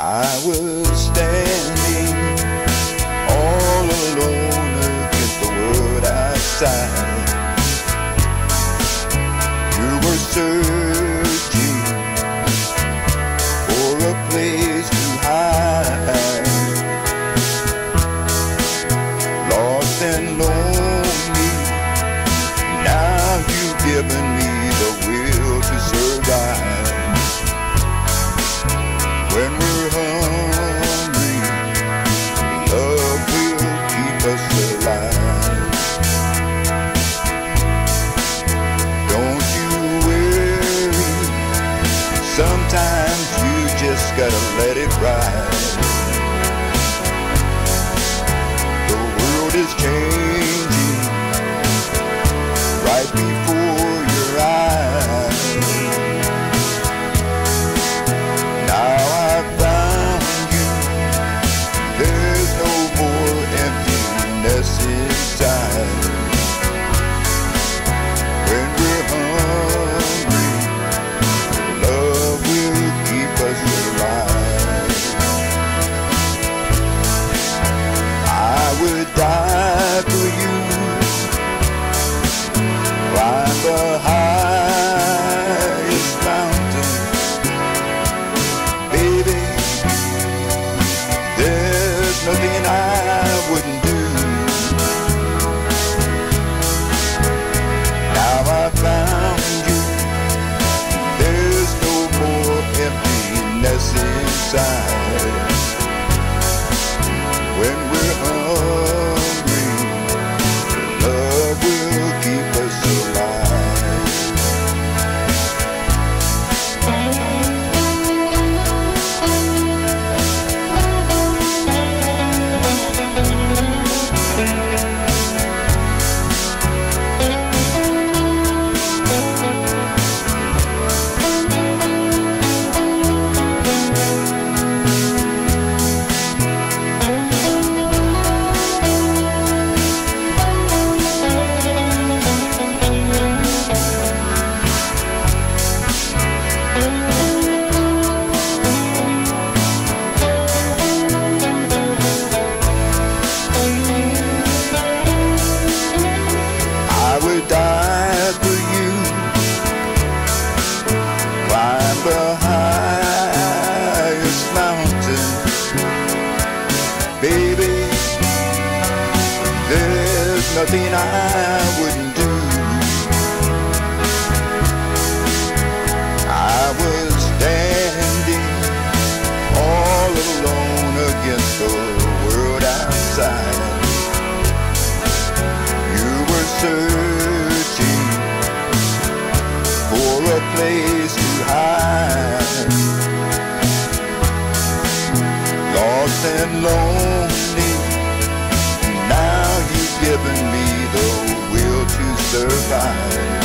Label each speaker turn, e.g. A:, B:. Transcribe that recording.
A: I was standing all alone against the world outside. You were searching for a place to hide, lost and lonely. Now you've given me the will to survive. When we're hungry, love will keep us alive. Don't you worry, sometimes you just gotta let it ride. The world is changing right before your eyes. Now I found you, there's no more emptiness inside. When we're hungry, love will keep us alive. I would die for you, climb the highest mountain. Baby, there's nothing I wouldn't do. Now I found you, there's no more emptiness inside. When we're hungry, love will keep us alive. I would die for you, climb the highest mountain. Baby, there's nothing I wouldn't do. I was standing all alone against the world outside. You were searching for a place to hide, lost and lonely. Now you've given me the will to survive.